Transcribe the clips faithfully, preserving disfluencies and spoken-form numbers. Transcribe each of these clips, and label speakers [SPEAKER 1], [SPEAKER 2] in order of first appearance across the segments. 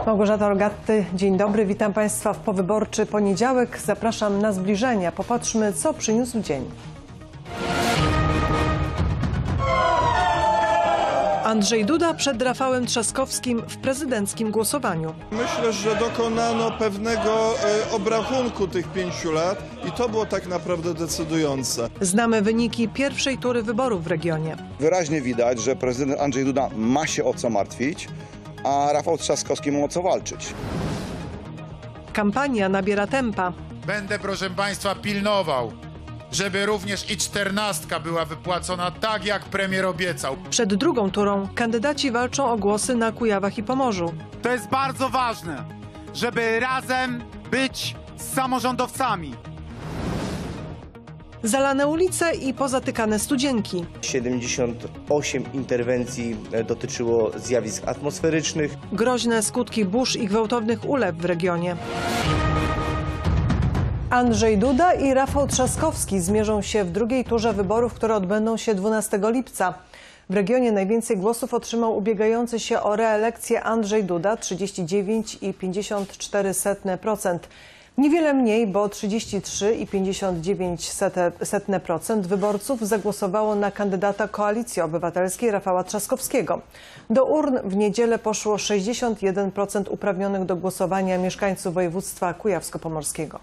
[SPEAKER 1] Małgorzata Rogatty, dzień dobry, witam Państwa w powyborczy poniedziałek. Zapraszam na zbliżenia. Popatrzmy, co przyniósł dzień. Andrzej Duda przed Rafałem Trzaskowskim w prezydenckim głosowaniu.
[SPEAKER 2] Myślę, że dokonano pewnego e, obrachunku tych pięciu lat i to było tak naprawdę decydujące.
[SPEAKER 1] Znamy wyniki pierwszej tury wyborów w regionie.
[SPEAKER 3] Wyraźnie widać, że prezydent Andrzej Duda ma się o co martwić, a Rafał Trzaskowski ma o co walczyć.
[SPEAKER 1] Kampania nabiera tempa.
[SPEAKER 4] Będę, proszę Państwa, pilnował, żeby również i czternastka była wypłacona tak, jak premier obiecał.
[SPEAKER 1] Przed drugą turą kandydaci walczą o głosy na Kujawach i Pomorzu.
[SPEAKER 5] To jest bardzo ważne, żeby razem być z samorządowcami.
[SPEAKER 1] Zalane ulice i pozatykane studzienki.
[SPEAKER 6] siedemdziesiąt osiem interwencji dotyczyło zjawisk atmosferycznych.
[SPEAKER 1] Groźne skutki burz i gwałtownych ulew w regionie. Andrzej Duda i Rafał Trzaskowski zmierzą się w drugiej turze wyborów, które odbędą się dwunastego lipca. W regionie najwięcej głosów otrzymał ubiegający się o reelekcję Andrzej Duda, trzydzieści dziewięć i pięćdziesiąt cztery procent. Niewiele mniej, bo trzydzieści trzy i pięćdziesiąt dziewięć procent wyborców zagłosowało na kandydata Koalicji Obywatelskiej Rafała Trzaskowskiego. Do urn w niedzielę poszło sześćdziesiąt jeden procent uprawnionych do głosowania mieszkańców województwa kujawsko-pomorskiego.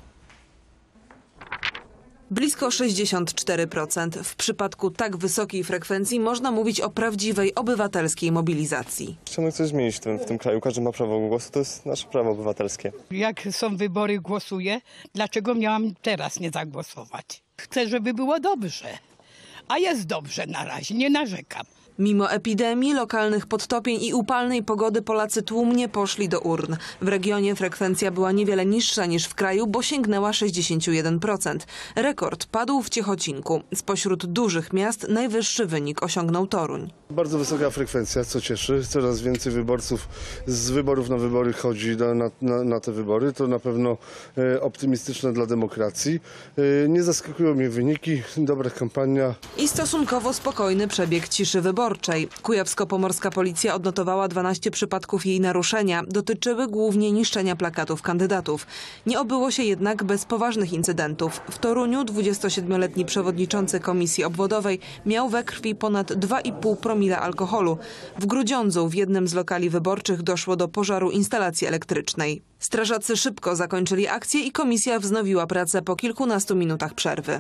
[SPEAKER 7] Blisko sześćdziesiąt cztery procent. W przypadku tak wysokiej frekwencji można mówić o prawdziwej obywatelskiej mobilizacji.
[SPEAKER 8] Chcemy coś zmienić w tym, w tym kraju. Każdy ma prawo głosu, to jest nasze prawo obywatelskie.
[SPEAKER 9] Jak są wybory, głosuję. Dlaczego miałam teraz nie zagłosować? Chcę, żeby było dobrze. A jest dobrze na razie, nie narzekam.
[SPEAKER 7] Mimo epidemii, lokalnych podtopień i upalnej pogody Polacy tłumnie poszli do urn. W regionie frekwencja była niewiele niższa niż w kraju, bo sięgnęła sześćdziesiąt jeden procent. Rekord padł w Ciechocinku. Spośród dużych miast najwyższy wynik osiągnął Toruń.
[SPEAKER 10] Bardzo wysoka frekwencja, co cieszy. Coraz więcej wyborców z wyborów na wybory chodzi do, na, na, na te wybory. To na pewno e, optymistyczne dla demokracji. E, nie zaskakują mnie wyniki, dobra kampania.
[SPEAKER 7] I stosunkowo spokojny przebieg ciszy wyborów. Kujawsko-pomorska policja odnotowała dwanaście przypadków jej naruszenia. Dotyczyły głównie niszczenia plakatów kandydatów. Nie obyło się jednak bez poważnych incydentów. W Toruniu dwudziestosiedmioletni przewodniczący komisji obwodowej miał we krwi ponad dwa i pół promila alkoholu. W Grudziądzu w jednym z lokali wyborczych doszło do pożaru instalacji elektrycznej. Strażacy szybko zakończyli akcję i komisja wznowiła pracę po kilkunastu minutach przerwy.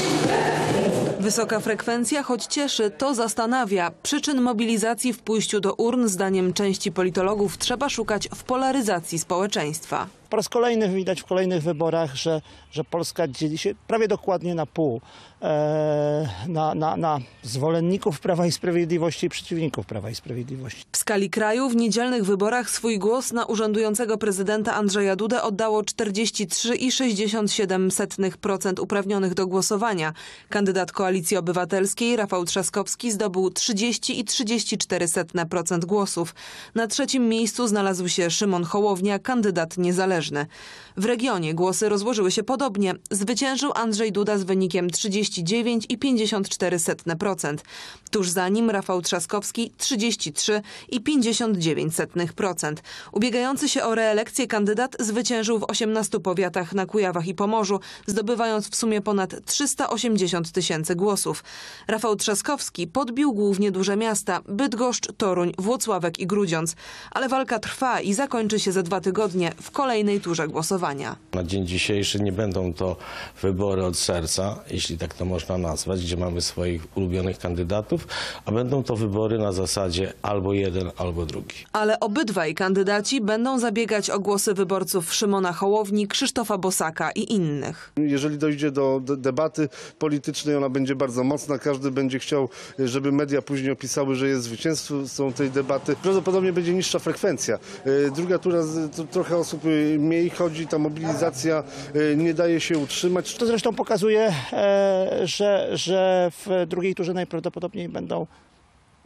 [SPEAKER 7] Wysoka frekwencja, choć cieszy, to zastanawia. Przyczyn mobilizacji w pójściu do urn, zdaniem części politologów, trzeba szukać w polaryzacji społeczeństwa.
[SPEAKER 11] Po raz kolejny widać w kolejnych wyborach, że, że Polska dzieli się prawie dokładnie na pół. E, na, na, na zwolenników Prawa i Sprawiedliwości i przeciwników Prawa i Sprawiedliwości.
[SPEAKER 7] W skali kraju w niedzielnych wyborach swój głos na urzędującego prezydenta Andrzeja Dudę oddało czterdzieści trzy i sześćdziesiąt siedem procent uprawnionych do głosowania. Kandydat Koalicji Obywatelskiej Rafał Trzaskowski zdobył trzydzieści i trzydzieści cztery procent głosów. Na trzecim miejscu znalazł się Szymon Hołownia, kandydat niezależny. W regionie głosy rozłożyły się podobnie. Zwyciężył Andrzej Duda z wynikiem trzydzieści dziewięć i pięćdziesiąt cztery procent. Tuż za nim Rafał Trzaskowski trzydzieści trzy i pięćdziesiąt dziewięć procent. Ubiegający się o reelekcję kandydat zwyciężył w osiemnastu powiatach na Kujawach i Pomorzu, zdobywając w sumie ponad trzysta osiemdziesiąt tysięcy głosów. Rafał Trzaskowski podbił głównie duże miasta: Bydgoszcz, Toruń, Włocławek i Grudziądz. Ale walka trwa i zakończy się za dwa tygodnie w kolejnej turze głosowania.
[SPEAKER 12] Na dzień dzisiejszy nie będą to wybory od serca, jeśli tak to można nazwać, gdzie mamy swoich ulubionych kandydatów, a będą to wybory na zasadzie albo jeden, albo drugi.
[SPEAKER 7] Ale obydwaj kandydaci będą zabiegać o głosy wyborców Szymona Hołowni, Krzysztofa Bosaka i innych.
[SPEAKER 10] Jeżeli dojdzie do debaty politycznej, ona będzie bardzo mocna. Każdy będzie chciał, żeby media później opisały, że jest zwycięzcą tej debaty. Prawdopodobnie będzie niższa frekwencja. Druga tura, trochę osób mniej chodzi, ta mobilizacja nie daje się utrzymać.
[SPEAKER 11] To zresztą pokazuje, że, że w drugiej turze najprawdopodobniej będą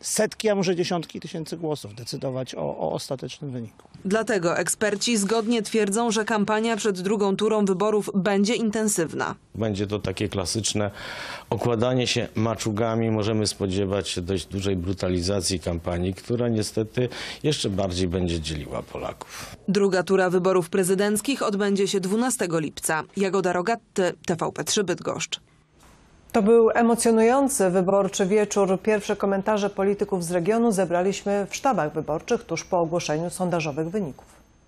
[SPEAKER 11] setki, a może dziesiątki tysięcy głosów decydować o, o ostatecznym wyniku.
[SPEAKER 7] Dlatego eksperci zgodnie twierdzą, że kampania przed drugą turą wyborów będzie intensywna.
[SPEAKER 12] Będzie to takie klasyczne okładanie się maczugami. Możemy spodziewać się dość dużej brutalizacji kampanii, która niestety jeszcze bardziej będzie dzieliła Polaków.
[SPEAKER 7] Druga tura wyborów prezydenckich odbędzie się dwunastego lipca. Jagoda Rogatty, T V P trzy Bydgoszcz.
[SPEAKER 1] To był emocjonujący wyborczy wieczór. Pierwsze komentarze polityków z regionu zebraliśmy w sztabach wyborczych tuż po ogłoszeniu sondażowych wyników.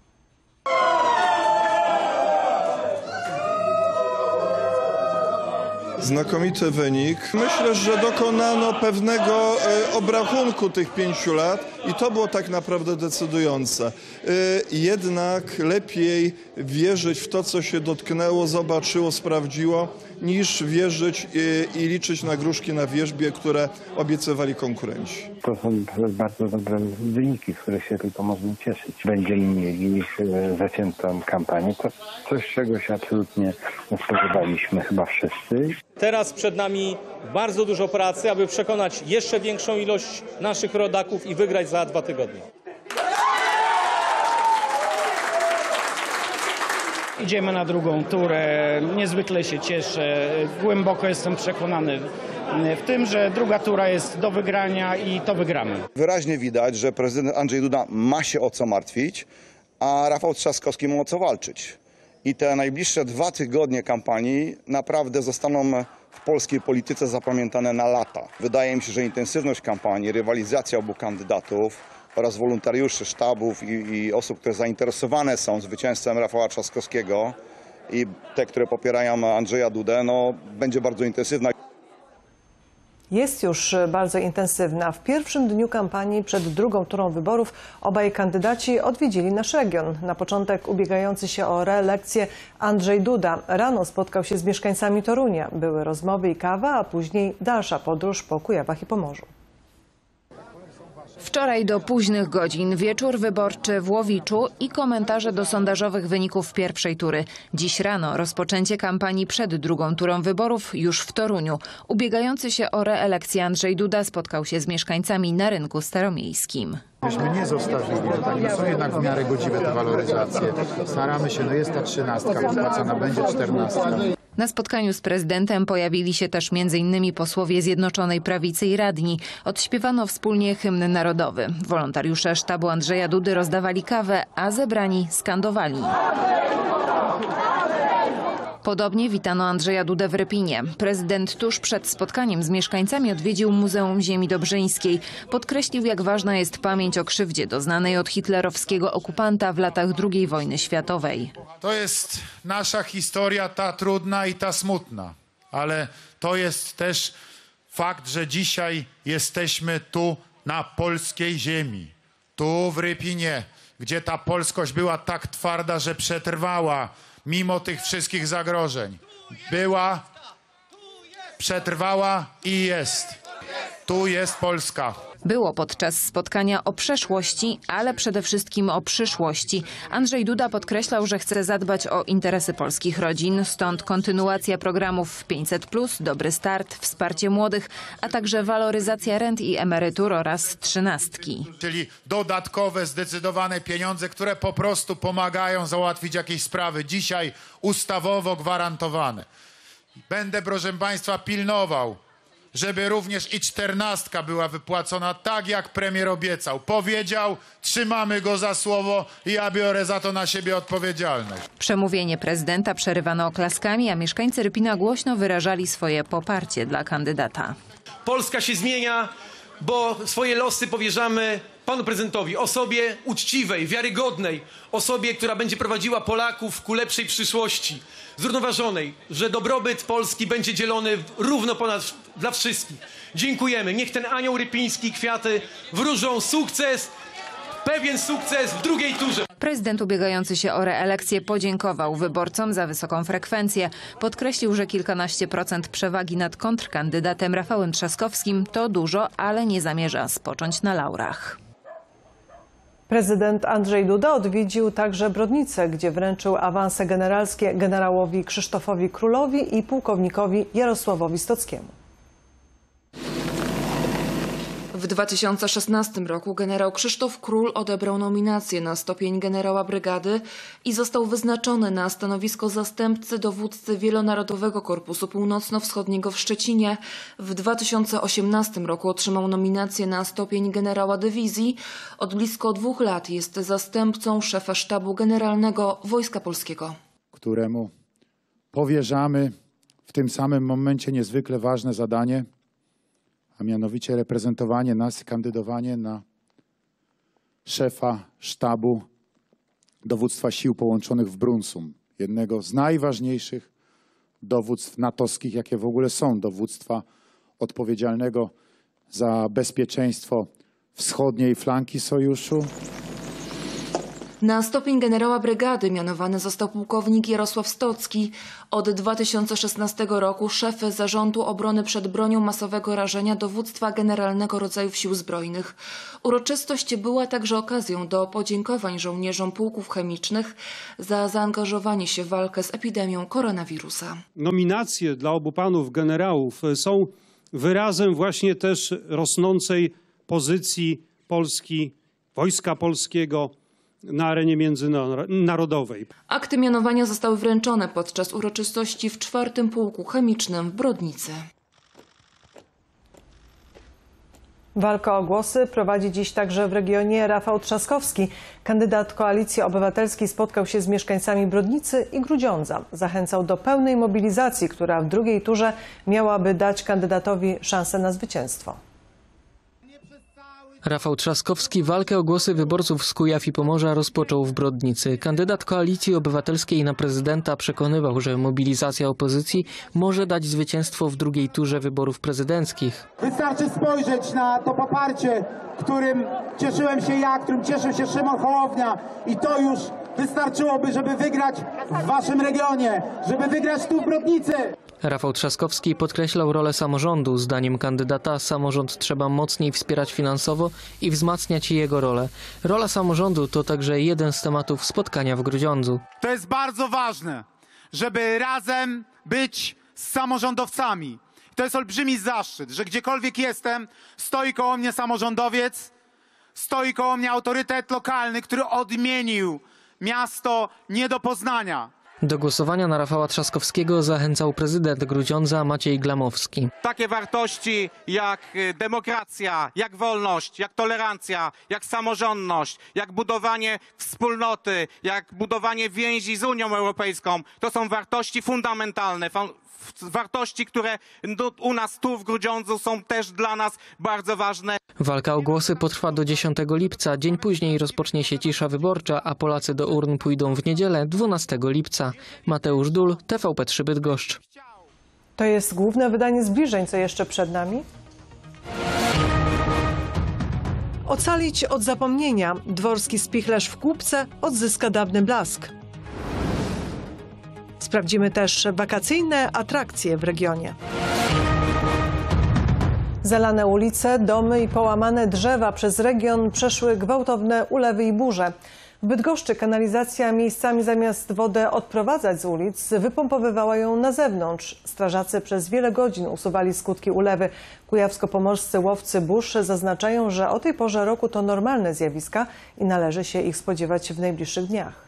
[SPEAKER 2] Znakomity wynik. Myślę, że dokonano pewnego obrachunku tych pięciu lat i to było tak naprawdę decydujące. Jednak lepiej wierzyć w to, co się dotknęło, zobaczyło, sprawdziło, niż wierzyć i, i liczyć na gruszki na wierzbie, które obiecywali konkurenci.
[SPEAKER 13] To są bardzo dobre wyniki, z których się tylko można cieszyć. Będziemy mieli zaciętą kampanię. To coś, czego się absolutnie spodziewaliśmy chyba wszyscy.
[SPEAKER 14] Teraz przed nami bardzo dużo pracy, aby przekonać jeszcze większą ilość naszych rodaków i wygrać za dwa tygodnie.
[SPEAKER 15] Idziemy na drugą turę, niezwykle się cieszę, głęboko jestem przekonany w tym, że druga tura jest do wygrania i to wygramy.
[SPEAKER 3] Wyraźnie widać, że prezydent Andrzej Duda ma się o co martwić, a Rafał Trzaskowski ma o co walczyć. I te najbliższe dwa tygodnie kampanii naprawdę zostaną w polskiej polityce zapamiętane na lata. Wydaje mi się, że intensywność kampanii, rywalizacja obu kandydatów oraz wolontariuszy, sztabów i, i osób, które zainteresowane są zwycięstwem Rafała Trzaskowskiego i te, które popierają Andrzeja Dudę, no, będzie bardzo intensywna.
[SPEAKER 1] Jest już bardzo intensywna. W pierwszym dniu kampanii przed drugą turą wyborów obaj kandydaci odwiedzili nasz region. Na początek ubiegający się o reelekcję Andrzej Duda rano spotkał się z mieszkańcami Torunia. Były rozmowy i kawa, a później dalsza podróż po Kujawach i Pomorzu.
[SPEAKER 16] Wczoraj do późnych godzin wieczór wyborczy w Łowiczu i komentarze do sondażowych wyników pierwszej tury. Dziś rano rozpoczęcie kampanii przed drugą turą wyborów już w Toruniu. Ubiegający się o reelekcję Andrzej Duda spotkał się z mieszkańcami na rynku staromiejskim.
[SPEAKER 4] Myśmy nie zostawili, że tak, no są jednak w miarę godziwe te waloryzacje. Staramy się, no jest ta trzynastka wypłacana, będzie czternastka.
[SPEAKER 16] Na spotkaniu z prezydentem pojawili się też między innymi posłowie Zjednoczonej Prawicy i radni. Odśpiewano wspólnie hymn narodowy. Wolontariusze sztabu Andrzeja Dudy rozdawali kawę, a zebrani skandowali. Podobnie witano Andrzeja Dudę w Rypinie. Prezydent tuż przed spotkaniem z mieszkańcami odwiedził Muzeum Ziemi Dobrzyńskiej. Podkreślił, jak ważna jest pamięć o krzywdzie doznanej od hitlerowskiego okupanta w latach drugiej wojny światowej.
[SPEAKER 4] To jest nasza historia, ta trudna i ta smutna. Ale to jest też fakt, że dzisiaj jesteśmy tu na polskiej ziemi. Tu w Rypinie, gdzie ta polskość była tak twarda, że przetrwała mimo tych wszystkich zagrożeń. Była, przetrwała i jest. Tu jest Polska.
[SPEAKER 16] Było podczas spotkania o przeszłości, ale przede wszystkim o przyszłości. Andrzej Duda podkreślał, że chce zadbać o interesy polskich rodzin, stąd kontynuacja programów pięćset plus, Dobry Start, wsparcie młodych, a także waloryzacja rent i emerytur oraz trzynastki.
[SPEAKER 4] Czyli dodatkowe, zdecydowane pieniądze, które po prostu pomagają załatwić jakieś sprawy. Dzisiaj ustawowo gwarantowane. Będę, proszę państwa, pilnował, żeby również i czternastka była wypłacona tak, jak premier obiecał. Powiedział, trzymamy go za słowo i ja biorę za to na siebie odpowiedzialność.
[SPEAKER 16] Przemówienie prezydenta przerywano oklaskami, a mieszkańcy Rypina głośno wyrażali swoje poparcie dla kandydata.
[SPEAKER 17] Polska się zmienia, bo swoje losy powierzamy panu prezydentowi, osobie uczciwej, wiarygodnej, osobie, która będzie prowadziła Polaków ku lepszej przyszłości, zrównoważonej, że dobrobyt Polski będzie dzielony równo ponad dla wszystkich. Dziękujemy. Niech ten anioł rypiński, kwiaty wróżą sukces, pewien sukces w drugiej turze.
[SPEAKER 16] Prezydent ubiegający się o reelekcję podziękował wyborcom za wysoką frekwencję. Podkreślił, że kilkanaście procent przewagi nad kontrkandydatem Rafałem Trzaskowskim to dużo, ale nie zamierza spocząć na laurach.
[SPEAKER 1] Prezydent Andrzej Duda odwiedził także Brodnicę, gdzie wręczył awanse generalskie generałowi Krzysztofowi Królowi i pułkownikowi Jarosławowi Stockiemu.
[SPEAKER 18] W dwa tysiące szesnastym roku generał Krzysztof Król odebrał nominację na stopień generała brygady i został wyznaczony na stanowisko zastępcy dowódcy Wielonarodowego Korpusu Północno-Wschodniego w Szczecinie. W dwa tysiące osiemnastym roku otrzymał nominację na stopień generała dywizji. Od blisko dwóch lat jest zastępcą szefa sztabu generalnego Wojska Polskiego,
[SPEAKER 19] któremu powierzamy w tym samym momencie niezwykle ważne zadanie, a mianowicie reprezentowanie nas, kandydowanie na szefa sztabu dowództwa sił połączonych w Brunsum, jednego z najważniejszych dowództw natowskich, jakie w ogóle są, dowództwa odpowiedzialnego za bezpieczeństwo wschodniej flanki sojuszu.
[SPEAKER 18] Na stopień generała brygady mianowany został pułkownik Jarosław Stocki. Od dwa tysiące szesnastego roku szef Zarządu Obrony przed Bronią Masowego Rażenia Dowództwa Generalnego Rodzajów Sił Zbrojnych. Uroczystość była także okazją do podziękowań żołnierzom pułków chemicznych za zaangażowanie się w walkę z epidemią koronawirusa.
[SPEAKER 20] Nominacje dla obu panów generałów są wyrazem właśnie też rosnącej pozycji Polski, Wojska Polskiego na arenie międzynarodowej.
[SPEAKER 18] Akty mianowania zostały wręczone podczas uroczystości w czwartym Pułku Chemicznym w Brodnicy.
[SPEAKER 1] Walkę o głosy prowadzi dziś także w regionie Rafał Trzaskowski. Kandydat Koalicji Obywatelskiej spotkał się z mieszkańcami Brodnicy i Grudziądza. Zachęcał do pełnej mobilizacji, która w drugiej turze miałaby dać kandydatowi szansę na zwycięstwo.
[SPEAKER 21] Rafał Trzaskowski walkę o głosy wyborców z Kujaw i Pomorza rozpoczął w Brodnicy. Kandydat Koalicji Obywatelskiej na prezydenta przekonywał, że mobilizacja opozycji może dać zwycięstwo w drugiej turze wyborów prezydenckich.
[SPEAKER 22] Wystarczy spojrzeć na to poparcie, którym cieszyłem się ja, którym cieszył się Szymon Hołownia i to już wystarczyłoby, żeby wygrać w waszym regionie, żeby wygrać tu w Brodnicy.
[SPEAKER 21] Rafał Trzaskowski podkreślał rolę samorządu. Zdaniem kandydata samorząd trzeba mocniej wspierać finansowo i wzmacniać jego rolę. Rola samorządu to także jeden z tematów spotkania w Grudziądzu.
[SPEAKER 5] To jest bardzo ważne, żeby razem być z samorządowcami. To jest olbrzymi zaszczyt, że gdziekolwiek jestem, stoi koło mnie samorządowiec, stoi koło mnie autorytet lokalny, który odmienił miasto nie do poznania.
[SPEAKER 21] Do głosowania na Rafała Trzaskowskiego zachęcał prezydent Grudziądza Maciej Glamowski.
[SPEAKER 23] Takie wartości jak demokracja, jak wolność, jak tolerancja, jak samorządność, jak budowanie wspólnoty, jak budowanie więzi z Unią Europejską, to są wartości fundamentalne. Wartości, które u nas tu w Grudziądzu są też dla nas bardzo ważne.
[SPEAKER 21] Walka o głosy potrwa do dziesiątego lipca. Dzień później rozpocznie się cisza wyborcza, a Polacy do urn pójdą w niedzielę dwunastego lipca. Mateusz Dul, T V P trzy Bydgoszcz.
[SPEAKER 1] To jest główne wydanie zbliżeń, co jeszcze przed nami. Ocalić od zapomnienia. Dworski spichlerz w Kłubce odzyska dawny blask. Sprawdzimy też wakacyjne atrakcje w regionie. Zalane ulice, domy i połamane drzewa. Przez region przeszły gwałtowne ulewy i burze. W Bydgoszczy kanalizacja miejscami zamiast wodę odprowadzać z ulic, wypompowywała ją na zewnątrz. Strażacy przez wiele godzin usuwali skutki ulewy. Kujawsko-pomorscy łowcy burz zaznaczają, że o tej porze roku to normalne zjawiska i należy się ich spodziewać w najbliższych dniach.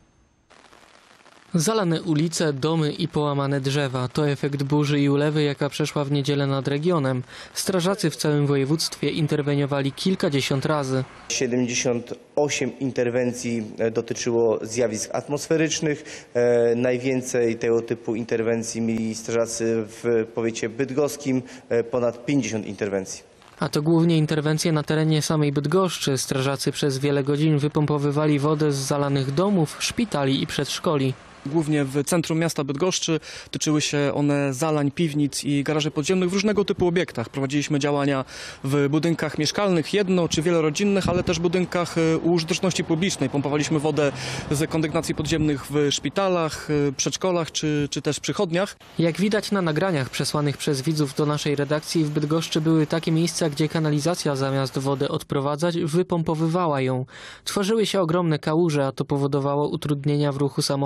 [SPEAKER 21] Zalane ulice, domy i połamane drzewa to efekt burzy i ulewy, jaka przeszła w niedzielę nad regionem. Strażacy w całym województwie interweniowali kilkadziesiąt razy.
[SPEAKER 6] siedemdziesiąt osiem interwencji dotyczyło zjawisk atmosferycznych. E, najwięcej tego typu interwencji mieli strażacy w powiecie bydgoskim, e, ponad pięćdziesiąt interwencji.
[SPEAKER 21] A to głównie interwencje na terenie samej Bydgoszczy. Strażacy przez wiele godzin wypompowywali wodę z zalanych domów, szpitali i przedszkoli.
[SPEAKER 24] Głównie w centrum miasta Bydgoszczy tyczyły się one zalań, piwnic i garaży podziemnych w różnego typu obiektach. Prowadziliśmy działania w budynkach mieszkalnych, jedno- czy wielorodzinnych, ale też budynkach użyteczności publicznej. Pompowaliśmy wodę z kondygnacji podziemnych w szpitalach, przedszkolach czy, czy też przychodniach.
[SPEAKER 21] Jak widać na nagraniach przesłanych przez widzów do naszej redakcji, w Bydgoszczy były takie miejsca, gdzie kanalizacja zamiast wodę odprowadzać, wypompowywała ją. Tworzyły się ogromne kałuże, a to powodowało utrudnienia w ruchu samochodów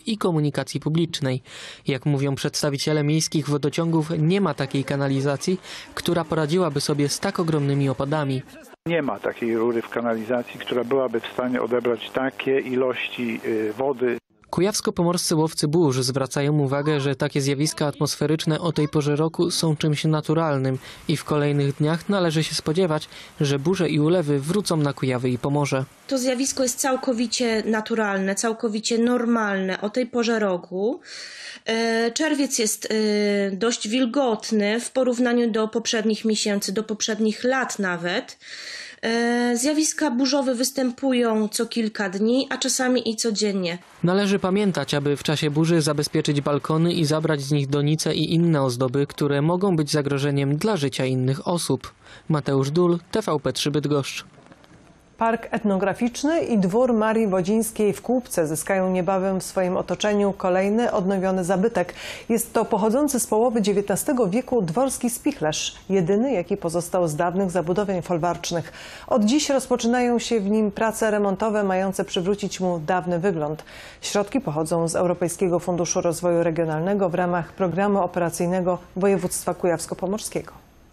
[SPEAKER 21] i komunikacji publicznej. Jak mówią przedstawiciele miejskich wodociągów, nie ma takiej kanalizacji, która poradziłaby sobie z tak ogromnymi opadami.
[SPEAKER 8] Nie ma takiej rury w kanalizacji, która byłaby w stanie odebrać takie ilości wody.
[SPEAKER 21] Kujawsko-pomorscy łowcy burz zwracają uwagę, że takie zjawiska atmosferyczne o tej porze roku są czymś naturalnym i w kolejnych dniach należy się spodziewać, że burze i ulewy wrócą na Kujawy i Pomorze.
[SPEAKER 9] To zjawisko jest całkowicie naturalne, całkowicie normalne o tej porze roku. Czerwiec jest dość wilgotny w porównaniu do poprzednich miesięcy, do poprzednich lat nawet. Zjawiska burzowe występują co kilka dni, a czasami i codziennie.
[SPEAKER 21] Należy pamiętać, aby w czasie burzy zabezpieczyć balkony i zabrać z nich donice i inne ozdoby, które mogą być zagrożeniem dla życia innych osób. Mateusz Dul, T V P trzy Bydgoszcz.
[SPEAKER 1] Park etnograficzny i dwór Marii Wodzińskiej w Kłubce zyskają niebawem w swoim otoczeniu kolejny odnowiony zabytek. Jest to pochodzący z połowy dziewiętnastego wieku dworski spichlerz, jedyny jaki pozostał z dawnych zabudowań folwarcznych. Od dziś rozpoczynają się w nim prace remontowe mające przywrócić mu dawny wygląd. Środki pochodzą z Europejskiego Funduszu Rozwoju Regionalnego w ramach programu operacyjnego województwa kujawsko-pomorskiego.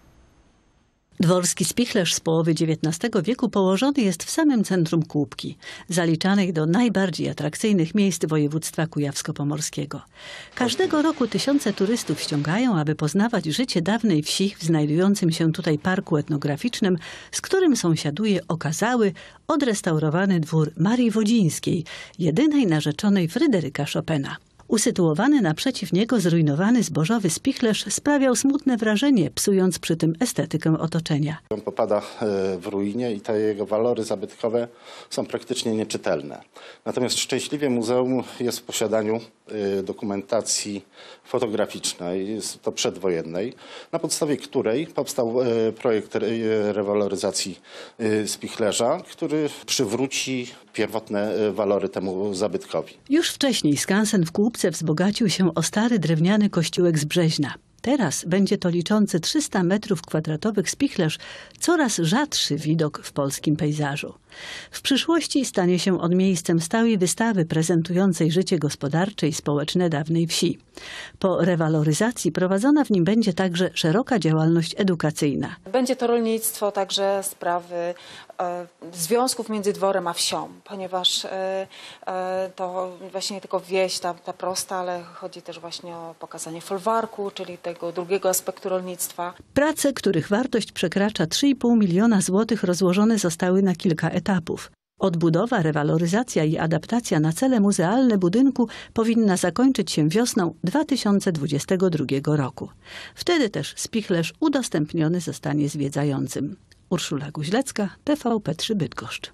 [SPEAKER 10] Dworski spichlerz z połowy dziewiętnastego wieku położony jest w samym centrum Kłubki, zaliczanej do najbardziej atrakcyjnych miejsc województwa kujawsko-pomorskiego. Każdego roku tysiące turystów ściągają, aby poznawać życie dawnej wsi w znajdującym się tutaj parku etnograficznym, z którym sąsiaduje okazały, odrestaurowany dwór Marii Wodzińskiej, jedynej narzeczonej Fryderyka Chopina. Usytuowany naprzeciw niego zrujnowany zbożowy spichlerz sprawiał smutne wrażenie, psując przy tym estetykę otoczenia.
[SPEAKER 11] On popada w ruinie i te jego walory zabytkowe są praktycznie nieczytelne. Natomiast szczęśliwie muzeum jest w posiadaniu dokumentacji fotograficznej, jest to przedwojennej, na podstawie której powstał projekt rewaloryzacji spichlerza, który przywróci pierwotne walory temu zabytkowi.
[SPEAKER 10] Już wcześniej skansen w Kłubce wzbogacił się o stary drewniany kościółek z Brzeźna. Teraz będzie to liczący trzysta metrów kwadratowych spichlerz coraz rzadszy widok w polskim pejzażu. W przyszłości stanie się on miejscem stałej wystawy prezentującej życie gospodarcze i społeczne dawnej wsi. Po rewaloryzacji prowadzona w nim będzie także szeroka działalność edukacyjna.
[SPEAKER 25] Będzie to rolnictwo, także sprawy e, związków między dworem a wsią, ponieważ e, e, to właśnie nie tylko wieś, ta, ta prosta, ale chodzi też właśnie o pokazanie folwarku, czyli tego drugiego aspektu rolnictwa.
[SPEAKER 10] Prace, których wartość przekracza trzy i pół miliona złotych, rozłożone zostały na kilka etapów. Odbudowa, rewaloryzacja i adaptacja na cele muzealne budynku powinna zakończyć się wiosną dwa tysiące dwudziestego drugiego roku. Wtedy też spichlerz udostępniony zostanie zwiedzającym. Urszula Guźlecka, T V P trzy Bydgoszcz.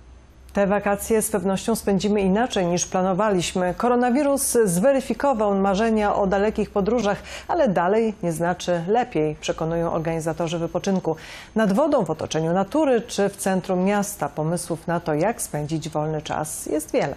[SPEAKER 1] Te wakacje z pewnością spędzimy inaczej niż planowaliśmy. Koronawirus zweryfikował marzenia o dalekich podróżach, ale dalej nie znaczy lepiej, przekonują organizatorzy wypoczynku. Nad wodą, w otoczeniu natury czy w centrum miasta pomysłów na to, jak spędzić wolny czas, jest wiele.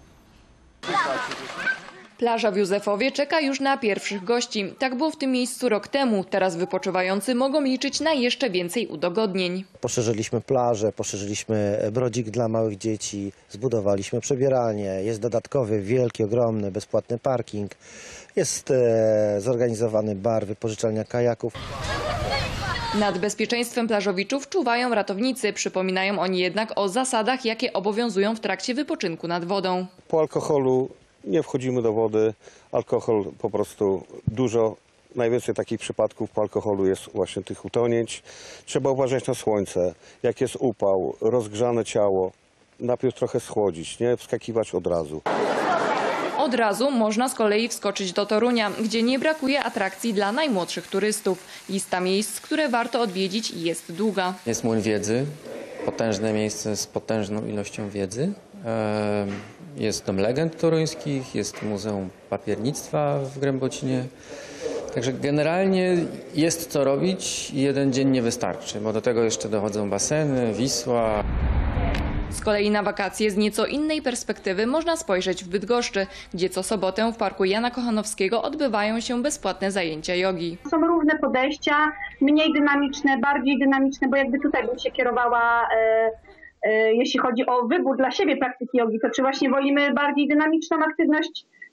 [SPEAKER 26] Plaża w Józefowie czeka już na pierwszych gości. Tak było w tym miejscu rok temu. Teraz wypoczywający mogą liczyć na jeszcze więcej udogodnień.
[SPEAKER 27] Poszerzyliśmy plażę, poszerzyliśmy brodzik dla małych dzieci, zbudowaliśmy przebieralnię, jest dodatkowy, wielki, ogromny, bezpłatny parking, jest e, zorganizowany bar, wypożyczalnia kajaków.
[SPEAKER 26] Nad bezpieczeństwem plażowiczów czuwają ratownicy. Przypominają oni jednak o zasadach, jakie obowiązują w trakcie wypoczynku nad wodą.
[SPEAKER 28] Po alkoholu nie wchodzimy do wody, alkohol po prostu dużo, najwięcej takich przypadków po alkoholu jest właśnie tych utonięć. Trzeba uważać na słońce, jak jest upał, rozgrzane ciało, najpierw trochę schłodzić, nie wskakiwać od razu.
[SPEAKER 26] Od razu można z kolei wskoczyć do Torunia, gdzie nie brakuje atrakcji dla najmłodszych turystów. Lista miejsc, które warto odwiedzić, jest długa.
[SPEAKER 29] Jest młyn wiedzy, potężne miejsce z potężną ilością wiedzy. Jest Dom Legend Toruńskich, jest Muzeum Papiernictwa w Grębocinie. Także generalnie jest co robić i jeden dzień nie wystarczy, bo do tego jeszcze dochodzą baseny, Wisła.
[SPEAKER 26] Z kolei na wakacje z nieco innej perspektywy można spojrzeć w Bydgoszczy, gdzie co sobotę w parku Jana Kochanowskiego odbywają się bezpłatne zajęcia jogi.
[SPEAKER 30] Są różne podejścia, mniej dynamiczne, bardziej dynamiczne, bo jakby tutaj bym się kierowała, e, e, jeśli chodzi o wybór dla siebie praktyki jogi, to czy właśnie wolimy bardziej dynamiczną aktywność,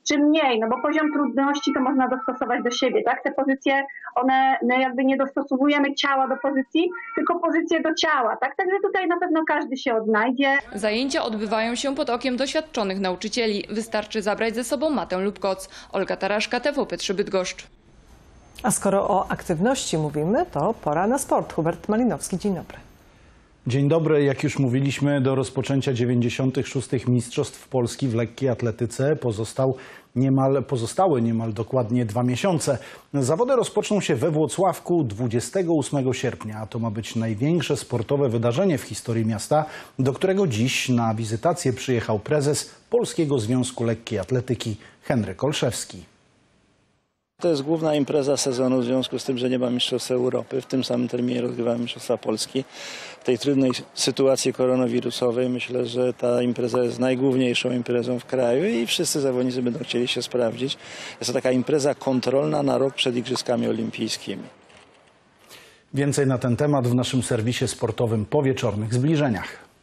[SPEAKER 30] czy mniej, no bo poziom trudności to można dostosować do siebie, tak? Te pozycje, one no jakby nie dostosowujemy ciała do pozycji, tylko pozycje do ciała, tak? Także tutaj na pewno każdy się odnajdzie.
[SPEAKER 26] Zajęcia odbywają się pod okiem doświadczonych nauczycieli. Wystarczy zabrać ze sobą matę lub koc. Olga Taraszka, T V P trzy Bydgoszcz.
[SPEAKER 1] A skoro o aktywności mówimy, to pora na sport. Hubert Malinowski, dzień dobry.
[SPEAKER 2] Dzień dobry. Jak już mówiliśmy, do rozpoczęcia dziewięćdziesiątych szóstych Mistrzostw Polski w lekkiej atletyce pozostał niemal, pozostały niemal dokładnie dwa miesiące. Zawody rozpoczną się we Włocławku dwudziestego ósmego sierpnia. A to ma być największe sportowe wydarzenie w historii miasta, do którego dziś na wizytację przyjechał prezes Polskiego Związku Lekkiej Atletyki Henryk Olszewski.
[SPEAKER 3] To jest główna impreza sezonu w związku z tym, że nie ma Mistrzostw Europy. W tym samym terminie rozgrywamy Mistrzostwa Polski. W tej trudnej sytuacji koronawirusowej myślę, że ta impreza jest najgłówniejszą imprezą w kraju i wszyscy zawodnicy będą chcieli się sprawdzić. Jest to taka impreza kontrolna na rok przed Igrzyskami Olimpijskimi.
[SPEAKER 2] Więcej na ten temat w naszym serwisie sportowym po wieczornych zbliżeniach.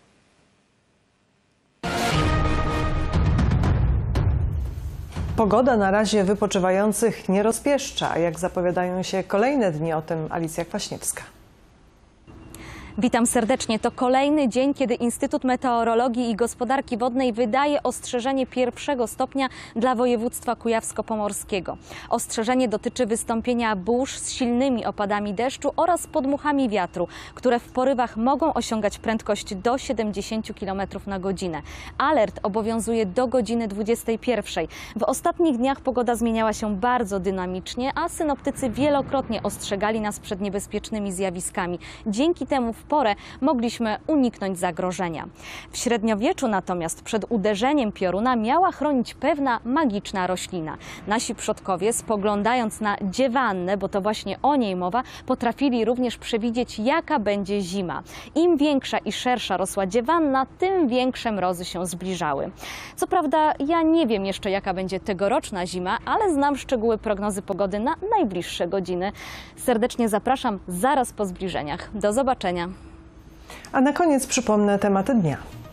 [SPEAKER 1] Pogoda na razie wypoczywających nie rozpieszcza. Jak zapowiadają się kolejne dni, o tym Alicja Kwaśniewska.
[SPEAKER 4] Witam serdecznie. To kolejny dzień, kiedy Instytut Meteorologii i Gospodarki Wodnej wydaje ostrzeżenie pierwszego stopnia dla województwa kujawsko-pomorskiego. Ostrzeżenie dotyczy wystąpienia burz z silnymi opadami deszczu oraz podmuchami wiatru, które w porywach mogą osiągać prędkość do siedemdziesięciu kilometrów na godzinę. Alert obowiązuje do godziny dwudziestej pierwszej. W ostatnich dniach pogoda zmieniała się bardzo dynamicznie, a synoptycy wielokrotnie ostrzegali nas przed niebezpiecznymi zjawiskami. Dzięki temu w porę mogliśmy uniknąć zagrożenia. W średniowieczu natomiast przed uderzeniem pioruna miała chronić pewna magiczna roślina. Nasi przodkowie, spoglądając na dziewannę, bo to właśnie o niej mowa, potrafili również przewidzieć, jaka będzie zima. Im większa i szersza rosła dziewanna, tym większe mrozy się zbliżały. Co prawda ja nie wiem jeszcze, jaka będzie tegoroczna zima, ale znam szczegóły prognozy pogody na najbliższe godziny. Serdecznie zapraszam zaraz po zbliżeniach. Do zobaczenia.
[SPEAKER 1] A na koniec przypomnę tematy dnia.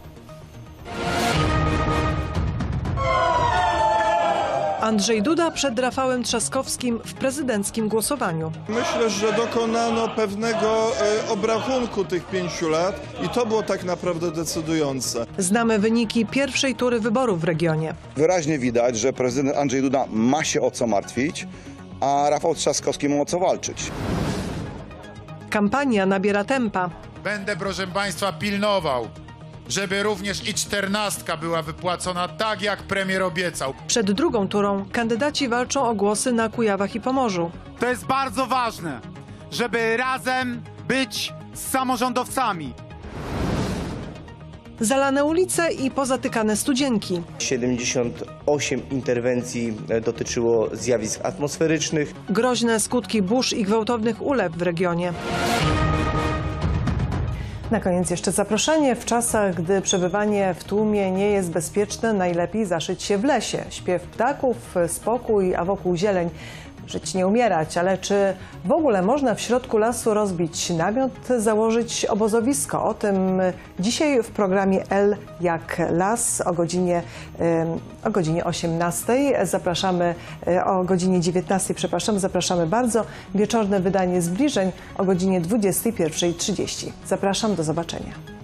[SPEAKER 1] Andrzej Duda przed Rafałem Trzaskowskim w prezydenckim głosowaniu.
[SPEAKER 7] Myślę, że dokonano pewnego e, obrachunku tych pięciu lat i to było tak naprawdę decydujące.
[SPEAKER 1] Znamy wyniki pierwszej tury wyborów w regionie.
[SPEAKER 12] Wyraźnie widać, że prezydent Andrzej Duda ma się o co martwić, a Rafał Trzaskowski ma o co walczyć.
[SPEAKER 1] Kampania nabiera tempa.
[SPEAKER 13] Będę, proszę państwa, pilnował, żeby również i czternastka była wypłacona tak, jak premier obiecał.
[SPEAKER 1] Przed drugą turą kandydaci walczą o głosy na Kujawach i Pomorzu.
[SPEAKER 5] To jest bardzo ważne, żeby razem być z samorządowcami.
[SPEAKER 1] Zalane ulice i pozatykane studzienki.
[SPEAKER 6] siedemdziesiąt osiem interwencji dotyczyło zjawisk atmosferycznych.
[SPEAKER 1] Groźne skutki burz i gwałtownych ulew w regionie. Na koniec jeszcze zaproszenie. W czasach, gdy przebywanie w tłumie nie jest bezpieczne, najlepiej zaszyć się w lesie. Śpiew ptaków, spokój, a wokół zieleń. Żyć nie umierać, ale czy w ogóle można w środku lasu rozbić namiot, założyć obozowisko? O tym dzisiaj w programie L jak las o godzinie, o godzinie osiemnastej. Zapraszamy o godzinie dziewiętnastej, przepraszam, zapraszamy bardzo. Wieczorne wydanie Zbliżeń o godzinie dwudziestej pierwszej trzydzieści. Zapraszam, do zobaczenia.